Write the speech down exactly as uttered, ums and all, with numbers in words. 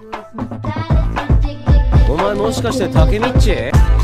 お前もしかしてタケミッチ？